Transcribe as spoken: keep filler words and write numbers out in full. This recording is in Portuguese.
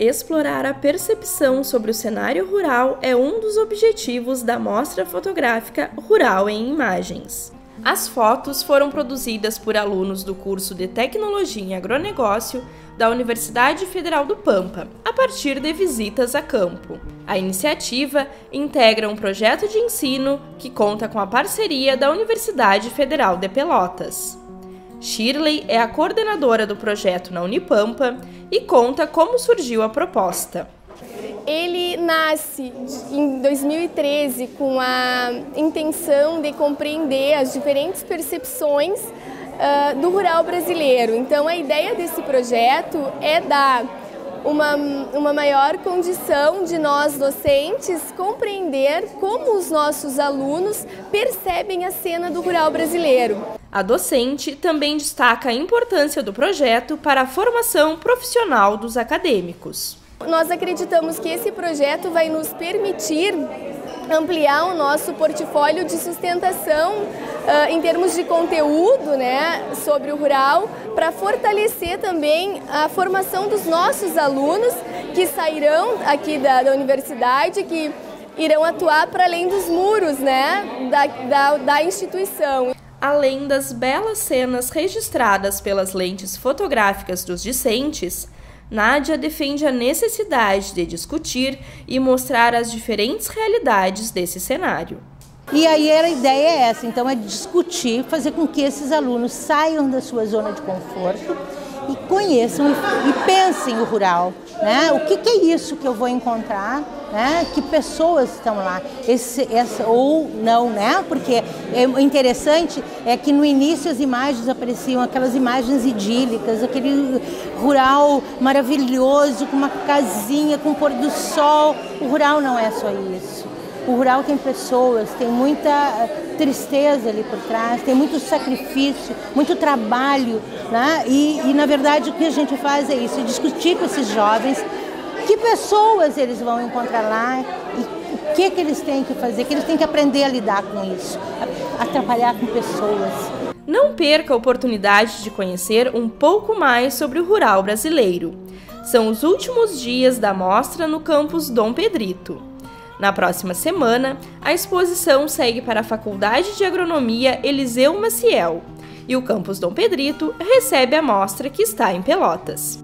Explorar a percepção sobre o cenário rural é um dos objetivos da Mostra Fotográfica Rural em Imagens. As fotos foram produzidas por alunos do curso de Tecnologia em Agronegócio da Universidade Federal do Pampa, a partir de visitas a campo. A iniciativa integra um projeto de ensino que conta com a parceria da Universidade Federal de Pelotas. Shirley é a coordenadora do projeto na Unipampa e conta como surgiu a proposta. Ele nasce em dois mil e treze com a intenção de compreender as diferentes percepções uh, do rural brasileiro. Então, a ideia desse projeto é dar uma, uma maior condição de nós, docentes, compreender como os nossos alunos percebem a cena do rural brasileiro. A docente também destaca a importância do projeto para a formação profissional dos acadêmicos. Nós acreditamos que esse projeto vai nos permitir ampliar o nosso portfólio de sustentação uh, em termos de conteúdo, né, sobre o rural, para fortalecer também a formação dos nossos alunos que sairão aqui da, da universidade, que irão atuar para além dos muros, né, da, da, da instituição. Além das belas cenas registradas pelas lentes fotográficas dos discentes, Nádia defende a necessidade de discutir e mostrar as diferentes realidades desse cenário. E aí a ideia é essa, então é discutir, fazer com que esses alunos saiam da sua zona de conforto e conheçam e, e pensem o rural, né? O que, que é isso que eu vou encontrar, né? Que pessoas estão lá, esse, essa, ou não, né? Porque é interessante é que no início as imagens apareciam aquelas imagens idílicas, aquele rural maravilhoso, com uma casinha, com o pôr do sol. O rural não é só isso. O rural tem pessoas, tem muita tristeza ali por trás, tem muito sacrifício, muito trabalho, né? E, e na verdade o que a gente faz é isso, discutir com esses jovens que pessoas eles vão encontrar lá e o que, que eles têm que fazer, que eles têm que aprender a lidar com isso, a, a trabalhar com pessoas. Não perca a oportunidade de conhecer um pouco mais sobre o rural brasileiro. São os últimos dias da mostra no campus Dom Pedrito. Na próxima semana, a exposição segue para a Faculdade de Agronomia Eliseu Maciel e o campus Dom Pedrito recebe a mostra que está em Pelotas.